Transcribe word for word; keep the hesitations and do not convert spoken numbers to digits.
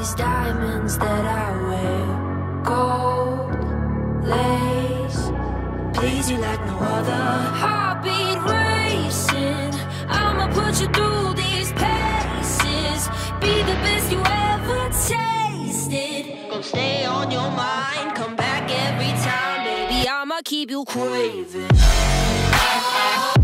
these diamonds that I wear, gold lace, please you like no other. Heartbeat racing, I'ma put you through these paces. Be the best you ever tasted. Gonna stay on your mind, come back every time, baby. I'ma keep you craving.